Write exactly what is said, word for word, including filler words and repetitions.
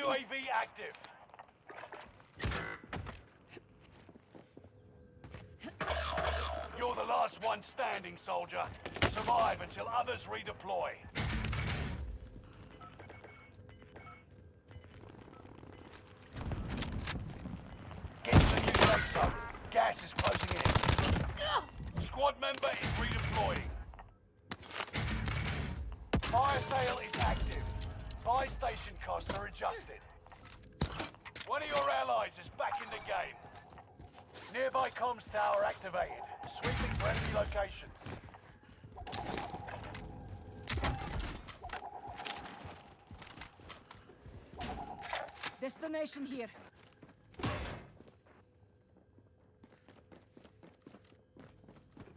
U A V active. You're the last one standing, soldier. Survive until others redeploy. Get to the new safe zone. Gas is closing in. Squad member is redeploying. Fire sale is active. Buy station costs are adjusted. One of your allies is back in the game. Nearby comms tower activated. Sweeping for enemy locations. Destination here.